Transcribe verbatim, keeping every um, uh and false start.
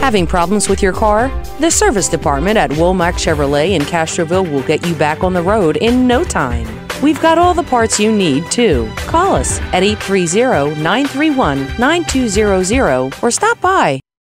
Having problems with your car? The service department at Wommack Chevrolet in Castroville will get you back on the road in no time. We've got all the parts you need, too. Call us at eight three zero, nine three one, nine two zero zero or stop by.